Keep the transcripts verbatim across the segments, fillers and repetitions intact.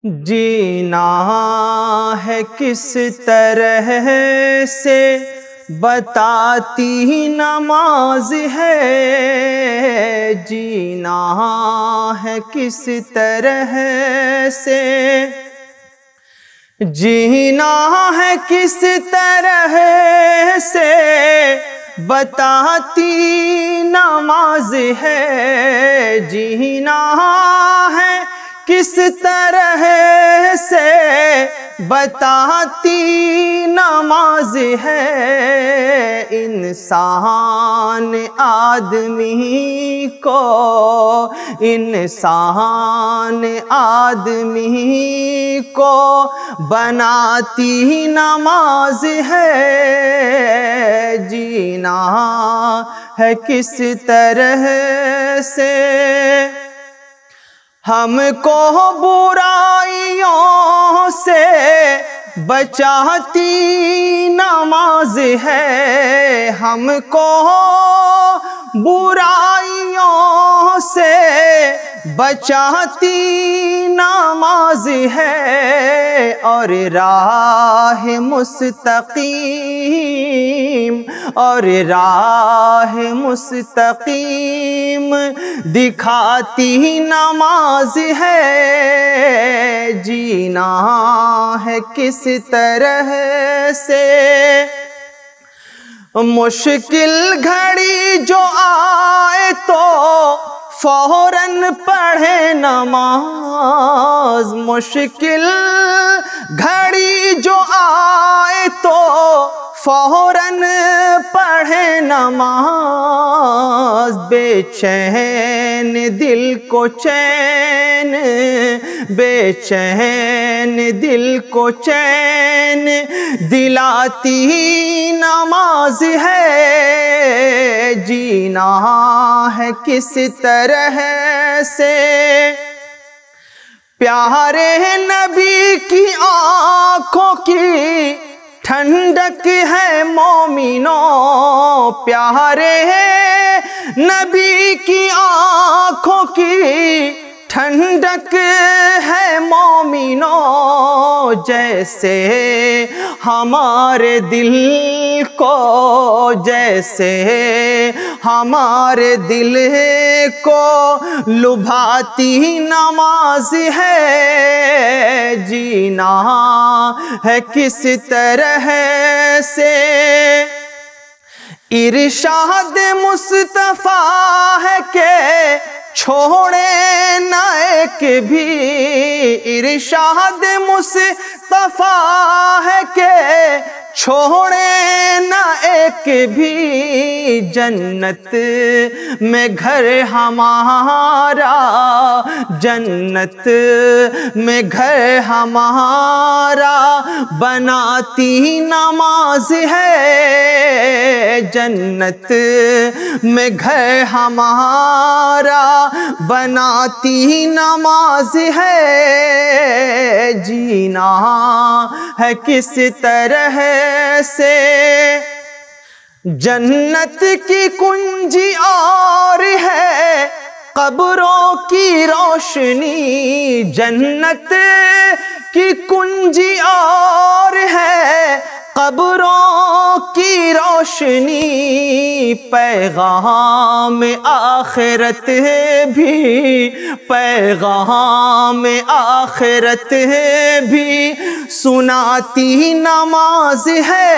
जीना है किस तरह से बताती नमाज है, जीना है किस तरह से, जीना है किस तरह से बताती नमाज है, जीना है किस तरह से बताती नमाज है। इंसान आदमी को, इंसान आदमी को बनाती नमाज है, जीना है किस तरह से। हमको बुराइयों से बचाती नमाज है, हमको बुराइयों से बचाती नमाज है, और राह मुस्तकीम, और राह मुस्तकीम दिखाती नमाज है, जीना है किस तरह से। मुश्किल घड़ी जो आए तो फौरन पढ़े नमाज, मुश्किल घड़ी जो आए तो फौरन पढ़े नमाज। बेचैन दिल को चैन, बेचैन दिल को चैन दिलाती नमाज है, जीना है किस तरह से। प्यारे नबी की आँखों की ठंडक है मोमिनों, प्यारे नबी की आँखों की ठंडक है मोमिनों। जैसे हमारे दिल को, जैसे हमारे दिल को लुभाती नमाज है, जीना है किस तरह से। इरशाद मुस्तफा है के छोड़े न एक भी, इरशाद मुस्तफा है के छोड़े न एक भी। जन्नत में घर हमारा, जन्नत में घर हमारा बनाती नमाज है, जन्नत में घर हमारा बनाती नमाज है, जीना है किस तरह से। जन्नत की कुंजी और है कब्रों की रोशनी, जन्नत की कुंजी और है कब्रों की रोशनी। पैगाम आखिरत भी, पैगाम आखिरत भी सुनाती नमाज है,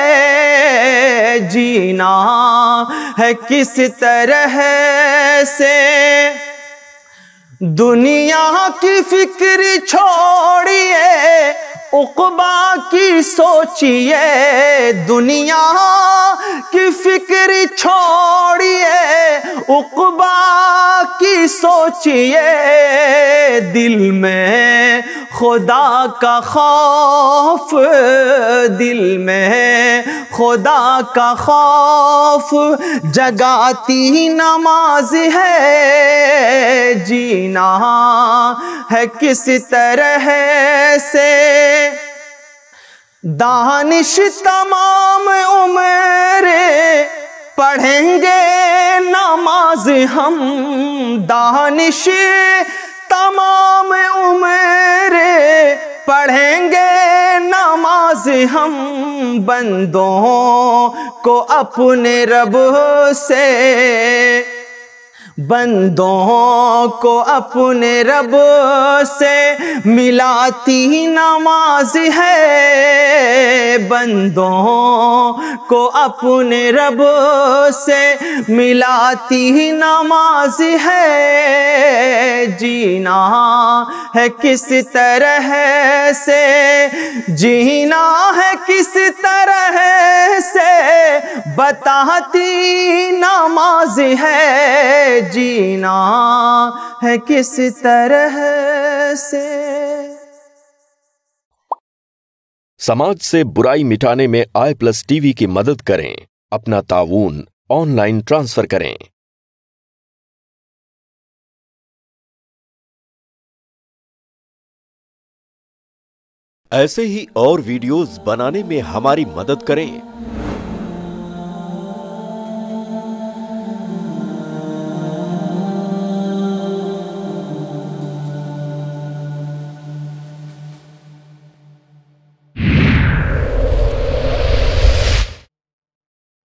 जीना है किस तरह से। दुनिया की फिक्र छोड़िए उक़बा की सोचिए, दुनिया की फिक्र छोड़िए उक़बा की सोचिए। दिल में खुदा का खौफ, दिल में खुदा का खौफ जगाती नमाज है, जीना है किस तरह से। दानिश तमाम उम्र पढ़ेंगे नमाज हम, दानिश तमाम उम्र पढ़ेंगे नमाज हम, बंदों को अपने रब से, बंदों को अपने रब से मिलाती नमाज है, बंदों को अपने रब से मिलाती नमाज है। जीना है किस तरह से, जीना है किस तरह से बताती नमाज है, जीना है किस तरह से। समाज से बुराई मिटाने में आई प्लस टीवी की मदद करें। अपना ताऊन ऑनलाइन ट्रांसफर करें। ऐसे ही और वीडियोस बनाने में हमारी मदद करें।